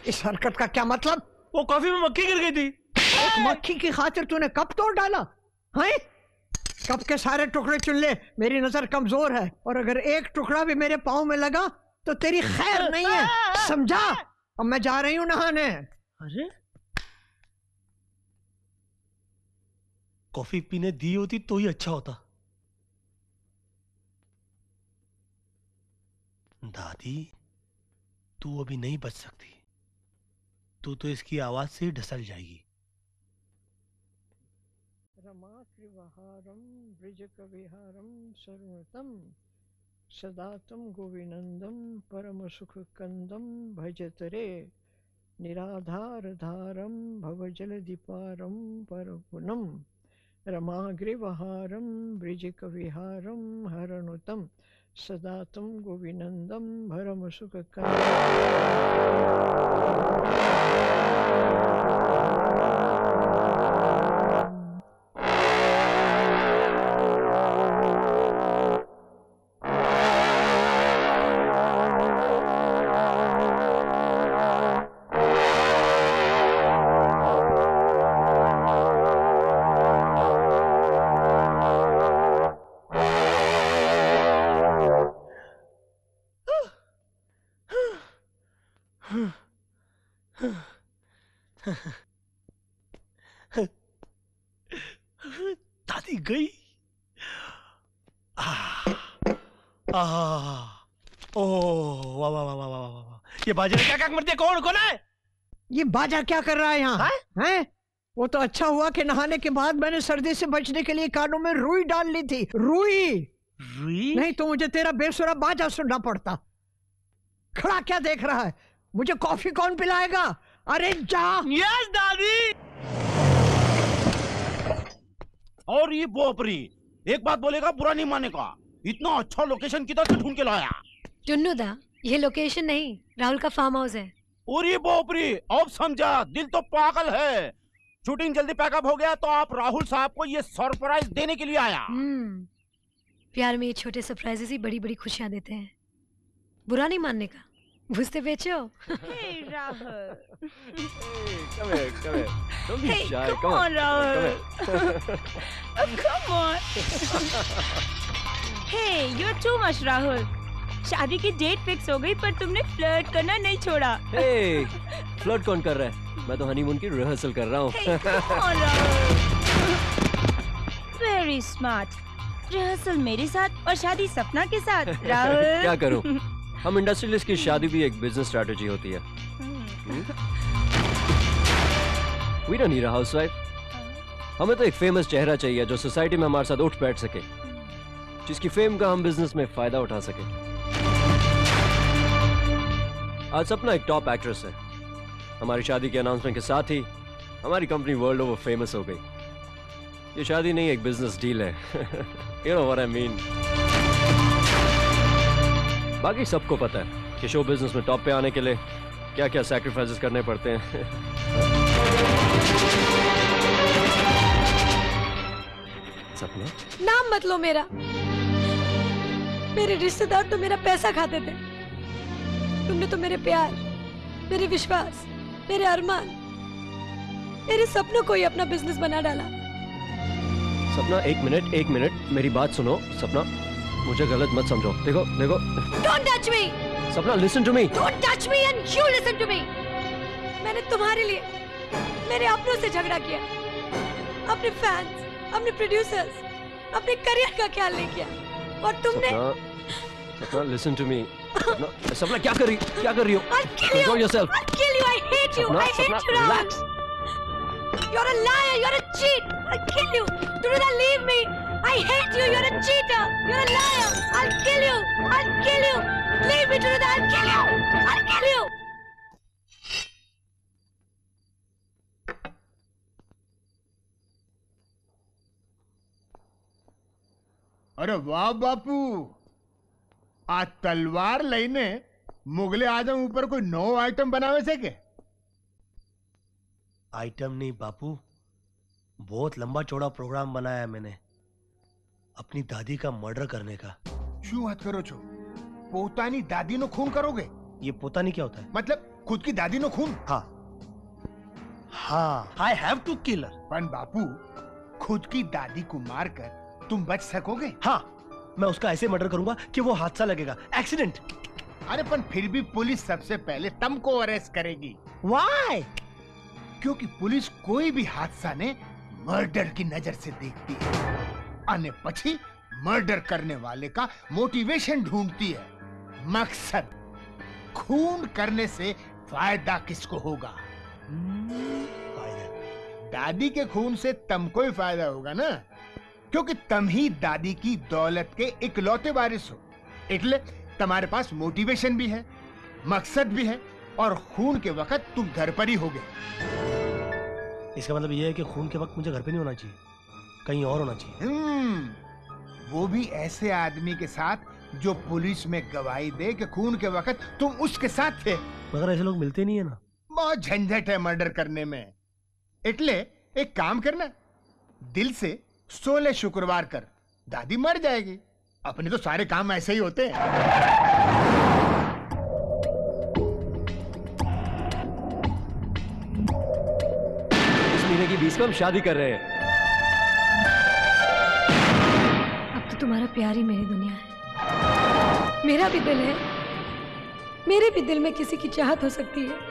इस हरकत का क्या मतलब? वो कॉफी में मक्खी गिर गई थी। एक मक्खी की खातिर तूने कप तोड़ डाला है? कप के सारे टुकड़े चुन ले, मेरी नजर कमजोर है और अगर एक टुकड़ा भी मेरे पाँव में लगा तो तेरी खैर नहीं है, समझा? अब मैं जा रही हूँ नहाने। अरे कॉफी पीने दी होती तो ही अच्छा होता। दादी तू अभी नहीं बच सकती, तू तो इसकी आवाज से ही ढसल जाएगी। रमात्रिवहारं वृजकविहारं सर्वतम सदा तम गोविनंदम परम सुख कंदम भजतरे निराधार धारम भवजलधिपारम परपुनम रमाग्रिवहारं वृजकविहारं हरनुतम सदा तम गोविनंदम परम सुख दादी गई। ओह वाह वाह वाह वाह वाह वाह, ये बाजा ने क्या क्या कर दिया? कौन कौन है ये? बाजा क्या कर रहा है यहाँ? हैं? वो तो अच्छा हुआ कि नहाने के बाद मैंने सर्दी से बचने के लिए कानों में रुई डाल ली थी। रुई रुई? नहीं तो मुझे तेरा बेसुरा बाजा सुनना पड़ता। खड़ा क्या देख रहा है? मुझे कॉफी कौन पिलाएगा? अरे जा। यस दादी। और ये बोपरी एक बात बोलेगा बुरा नहीं मानेगा। इतना अच्छा लोकेशन किधर से ढूंढ के लाया? चुन्नू दा, ये लोकेशन नहीं, राहुल का फार्म हाउस है। और ये बोपरी अब समझा, दिल तो पागल है। शूटिंग जल्दी पैकअप हो गया तो आप राहुल साहब को ये सरप्राइज देने के लिए आया। प्यार में ये छोटे सरप्राइजेस ही बड़ी बड़ी खुशियां देते हैं। बुरा नहीं मानने का, घुसते बेचो। Hey, Rahul. Come here, come here. Don't be Hey, shy. come on, Rahul. Come here. Oh, come on. Hey, you're too much, Rahul. शादी की डेट फिक्स हो गई पर तुमने फ्लर्ट करना नहीं छोड़ा। Hey, फ्लर्ट कौन कर रहा है? मैं तो हनीमून की रिहर्सल कर रहा हूँ। Hey, come on, Rahul. Very smart. Rehearsal मेरे साथ और शादी सपना के साथ। राहुल क्या करूँ? हम इंडस्ट्रियलिस्ट की शादी भी एक बिजनेस स्ट्रैटेजी होती है। We don't need a housewife. हमें तो एक फेमस चेहरा चाहिए जो सोसाइटी में हमारे साथ उठ बैठ सके, जिसकी फेम का हम बिजनेस में फायदा उठा सके। आज सपना एक टॉप एक्ट्रेस है। हमारी शादी के अनाउंसमेंट के साथ ही हमारी कंपनी वर्ल्ड ओवर फेमस हो गई। ये शादी नहीं, एक बिजनेस डील है। You know what I mean? बाकी सबको पता है कि शो बिजनेस में टॉप पे आने के लिए क्या क्या सैक्रिफाइसेस करने पड़ते हैं। सपना, नाम मत लो मेरा। मेरे रिश्तेदार तो मेरा पैसा खाते थे, तुमने तो मेरे प्यार, मेरे विश्वास, मेरे अरमान, मेरे सपनों को ही अपना बिजनेस बना डाला। सपना एक मिनट मेरी बात सुनो। सपना, मुझे गलत मत समझो। देखो देखो। Don't touch me. सपना, listen to me. Don't touch me and you listen to me. मैंने तुम्हारे लिए मेरे अपनों से झगड़ा किया, अपने फैंस, अपने प्रोड्यूसर्स, अपने करियर का ख्याल नहीं किया, और तुमने सपना, listen to me. सपना क्या कर रही हो? I'll kill you. Control yourself. I'll kill you. I hate you. I hate you, relax. You're a liar. You're a cheat. I'll kill you. Do not leave me. I hate you. You're a cheater. You're a liar. I'll kill you. I'll kill you. Leave me, Truda. I'll kill you. I'll kill you. अरे वाह बापू, आ तलवार लईने मुगले आजम ऊपर कोई नौ item बनावे से के? Item नहीं बापू, बहुत लंबा चौड़ा प्रोग्राम बनाया है मैंने अपनी दादी का मर्डर करने का। શું વાત કરો છો? પોતાની દાદીનો ખૂન કરોગે? ये पोता नहीं क्या होता है? मतलब खुद की दादी नो खून। हाँ हाँ, आई हैव टू किल हर। पर बापू, खुद की दादी को मारकर तुम बच सकोगे? हाँ, मैं उसका ऐसे मर्डर करूंगा कि वो हादसा लगेगा, एक्सीडेंट। अरे पर फिर भी पुलिस सबसे पहले तुमको अरेस्ट करेगी। व्हाई? क्योंकि पुलिस कोई भी हादसा ने मर्डर की नजर से देखती है और पछी मर्डर करने वाले का मोटिवेशन ढूंढती है, मकसद। खून करने से फायदा किसको होगा? दादी के खून से तुमको ही फायदा होगा ना, क्योंकि तुम ही दादी की दौलत के इकलौते वारिस हो। इसलिए तुम्हारे पास मोटिवेशन भी है, मकसद भी है, और खून के वक्त तुम घर पर ही होगे। इसका मतलब यह है कि खून के वक्त मुझे घर पे नहीं होना चाहिए, कहीं और होना चाहिए। वो भी ऐसे आदमी के साथ जो पुलिस में गवाही दे कि खून के वक्त तुम उसके साथ थे। मगर ऐसे लोग मिलते नहीं है ना। बहुत झंझट है मर्डर करने में। इसलिए एक काम करना, दिल से 16 शुक्रवार कर, दादी मर जाएगी। अपने तो सारे काम ऐसे ही होते हैं। इस महीने की 20 में हम शादी कर रहे हैं। अब तो तुम्हारा प्यार ही मेरी दुनिया है। मेरा भी दिल है, मेरे भी दिल में किसी की चाहत हो सकती है।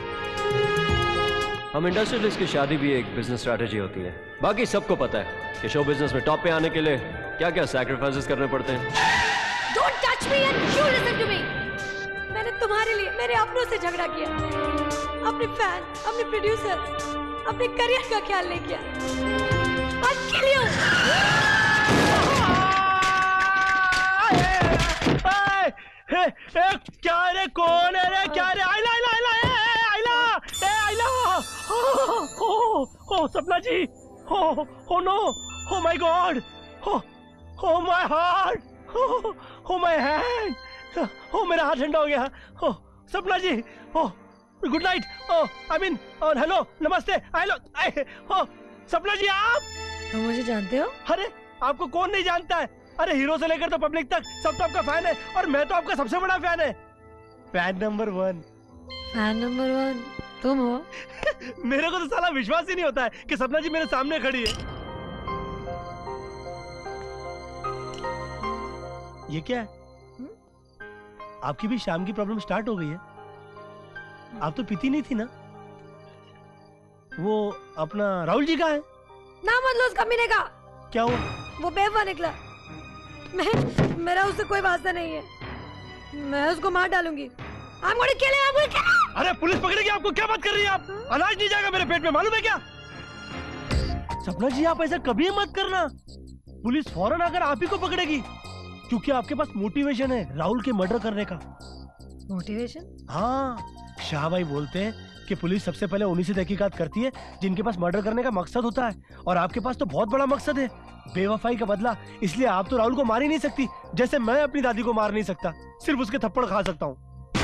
हम इंडस्ट्रियलिस्ट की शादी भी एक बिजनेस स्ट्रैटेजी होती है। बाकी सबको पता है कि शो बिजनेस में टॉप पे आने के लिए क्या क्या सैक्रिफाइसेस करने पड़ते हैं। Don't touch me and you listen to me. मैंने तुम्हारे लिए मेरे अपनों से झगड़ा किया, अपने फैन, अपने प्रोड्यूसर, अपने करियर का ख्याल नहीं किया। I'll kill you. क्या रे, कौन है रे? क्या रे? आइला आइला आइला आइला आइला। ओ Sapna ji, oh no, oh my god, oh my heart, oh my hand, ओ मेरा हाथ ठंडा हो गया। ओ Sapna ji, oh good night. Oh I mean hello, नमस्ते, हेलो। ओ सपना जी, आप मुझे जानते हो? अरे आपको कौन नहीं जानता है? अरे हीरो से लेकर तो पब्लिक तक सब तो आपका फैन है, और मैं तो आपका सबसे बड़ा फैन है। Fan number 1। फैन नंबर 1 तुम हो? मेरे को तो साला विश्वास ही नहीं होता है कि सपना जी मेरे सामने खड़ी है। ये क्या है? आपकी भी शाम की प्रॉब्लम स्टार्ट हो गई है? आप तो पीती नहीं थी ना? वो अपना राहुल जी का है? ना मतलब उस कमीने का। क्या हुआ? वो बेवफा निकला। मेरा उससे कोई वास्ता नहीं है। मैं उसको मार डालूंगी। I'm gonna kill him, I'm gonna kill him! अरे पुलिस पकड़ेगी आपको, क्या बात कर रही है आप? अनाज नहीं जाएगा मेरे पेट में, मालूम है क्या? सपना जी, आप ऐसा कभी मत करना। पुलिस फौरन आकर आप ही को पकड़ेगी, क्योंकि आपके पास मोटिवेशन है राहुल के मर्डर करने का। मोटिवेशन? हाँ, शाह भाई बोलते हैं कि पुलिस सबसे पहले उन्हीं से तहकीकात करती है जिनके पास मर्डर करने का मकसद होता है, और आपके पास तो बहुत बड़ा मकसद है, बेवफाई का बदला। इसलिए आप तो राहुल को मार ही नहीं सकती, जैसे मैं अपनी दादी को मार नहीं सकता, सिर्फ उसके थप्पड़ खा सकता हूँ।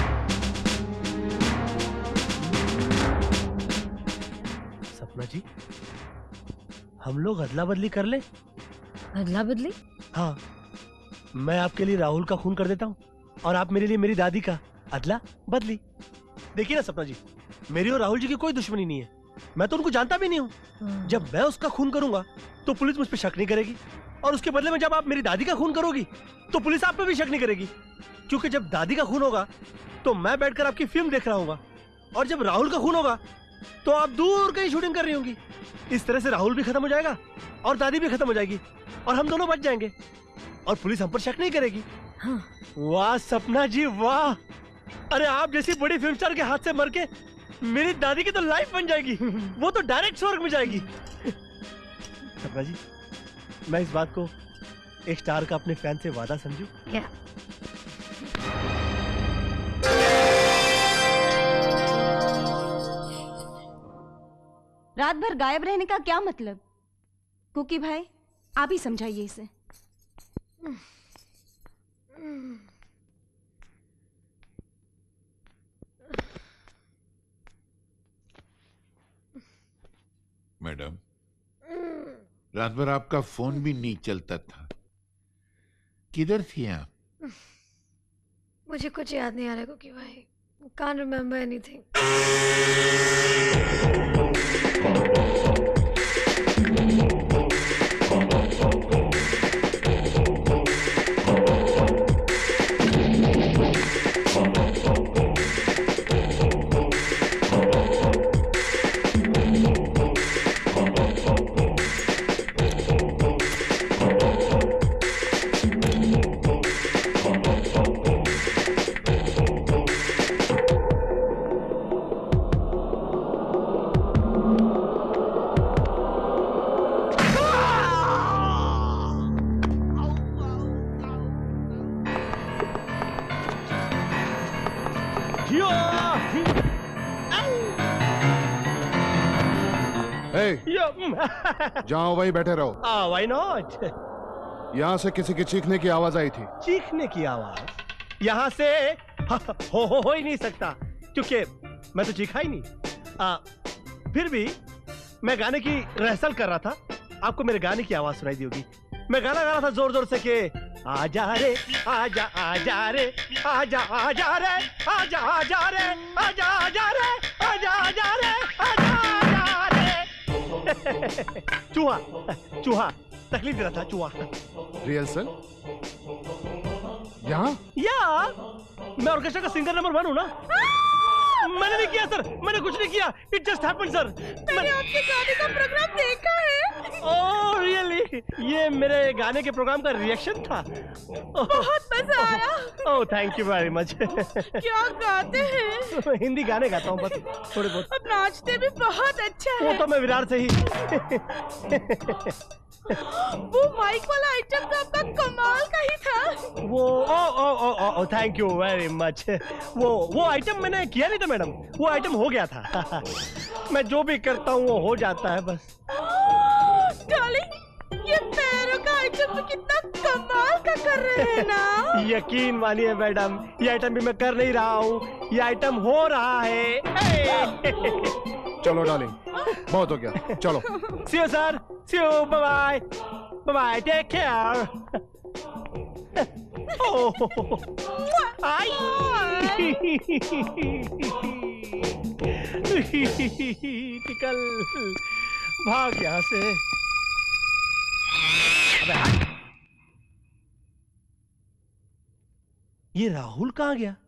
सपना जी, हम लोग अदला बदली कर ले? अदला बदली? हाँ, मैं आपके लिए राहुल का खून कर देता हूँ, और आप मेरे लिए मेरी दादी का अदला बदली। देखिए ना सपना जी, मेरी और राहुल जी की कोई दुश्मनी नहीं है, मैं तो उनको जानता भी नहीं हूँ। जब मैं उसका खून करूंगा तो पुलिस मुझ पर शक नहीं करेगी, और उसके बदले में जब आप मेरी दादी का खून करोगी तो पुलिस आप पे भी शक नहीं करेगी, क्योंकि जब दादी का खून होगा तो मैं बैठकर आपकी फिल्म देख रहा हूँ, और जब राहुल का खून होगा तो आप दूर कहीं शूटिंग कर रही होंगी। इस तरह से राहुल भी खत्म हो जाएगा और दादी भी खत्म हो जाएगी, और हम दोनों बच जाएंगे, और पुलिस हम पर शक नहीं करेगी। हाँ। वाह सपना जी वाह, अरे आप जैसी बड़ी फिल्म स्टार के हाथ से मर के मेरी दादी की तो लाइफ बन जाएगी, वो तो डायरेक्ट स्वर्ग में जाएगी। सपना जी, मैं इस बात को एक स्टार का अपने फैन से वादा समझूं? क्या? रात भर गायब रहने का क्या मतलब? कुकी भाई, आप ही समझाइए इसे। मैडम, रात भर आपका फोन भी नहीं चलता था, किधर थी आप? मुझे कुछ याद नहीं आ रहा कुकी भाई, Can't remember anything. जहाँ वहीं बैठे रहो। Why not? यहाँ से किसी की चीखने की आवाज आई थी। चीखने की आवाज यहाँ से हो ही नहीं सकता, क्योंकि मैं तो चीखा ही नहीं। फिर भी मैं गाने की रिहर्सल कर रहा था, आपको मेरे गाने की आवाज सुनाई दी होगी। मैं गाना गा रहा था जोर जोर से कि आजा रे आजा आजा रे आजा आजा रे आजा आजा रे आजा आजा रे आजा आजा रे आजा आजा रे। चूहा चूहा तकलीफ दे रहा था, चूहा। रिहर्सल यहाँ? या मैं ऑर्केस्ट्रा का सिंगर नंबर 1 हूँ ना। मैंने नहीं किया सर, मैंने कुछ नहीं किया। It just happened sir. मैंने आपके गाने का प्रोग्राम देखा है। Oh really? ये मेरे गाने के प्रोग्राम का रिएक्शन था। बहुत मजा आया। Oh thank you very much. क्या गाते हैं? हिंदी गाने गाता हूँ बस थोड़े बहुत। अब नाचते भी बहुत अच्छा है। वो तो मैं विरार से ही। वो माइक वाला आइटम तो आपका कमाल का ही था। वो oh thank you very much. वो आइटम मैंने किया नहीं था मैडम, वो आइटम हो गया था। मैं जो भी करता हूँ वो हो जाता है बस। डार्लिंग, ये पैरों का आइटम तो कितना कमाल का कर रहे हैं ना। यकीन मानिए मैडम, ये आइटम भी मैं कर नहीं रहा हूँ, ये आइटम हो रहा है। चलो डार्लिंग, बहुत हो गया, चलो। See you sir, see you, bye bye, bye bye, take care. Oh, आई। निकल, भाग यहाँ से। अबे हट। ये राहुल कहाँ गया?